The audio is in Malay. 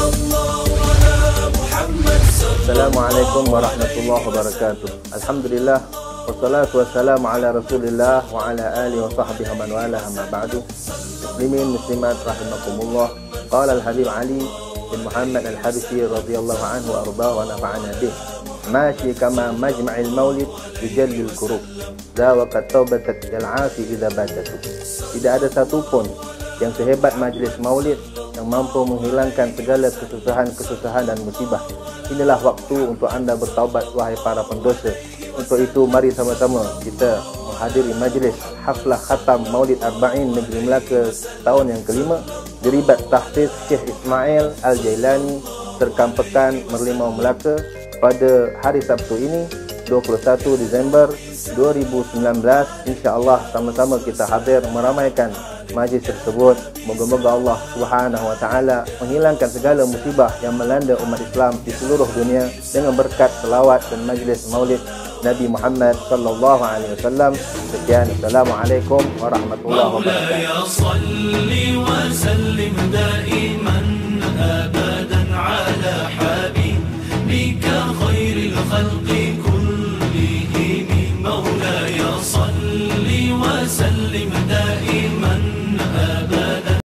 Assalamualaikum warahmatullahi wabarakatuh. Alhamdulillah wassalatu wassalamu ala Rasulillah wa ala alihi wa sahbihi man wala amma ba'du. Muslimin muslimat rahimakumullah. Qala al-Habib Ali bin Muhammad al-Habsyi radhiyallahu anhu arda wa nafa'ana bih. Mashi kama majma'il maulid yujallil kurub. Zawaqat taubatat al-'asi idza batatu. Tidak ada satupun yang sehebat majlis maulid yang mampu menghilangkan segala kesusahan dan musibah. Inilah waktu untuk anda bertaubat, wahai para pendosa. Untuk itu mari sama-sama kita menghadiri majlis haflah khatam Maulid Arba'in Negeri Melaka tahun yang kelima di Ribat Tahfiz Syekh Ismail Al-Jailani, Serkam Pekan, Merlimau, Melaka pada hari Sabtu ini 21 Disember 2019. InsyaAllah sama-sama kita hadir meramaikan majlis tersebut. Moga-moga Allah Subhanahu wa taala menghilangkan segala musibah yang melanda umat Islam di seluruh dunia dengan berkat selawat dan majlis Maulid Nabi Muhammad sallallahu alaihi wasallam. Sekian, assalamualaikum warahmatullahi wabarakatuh.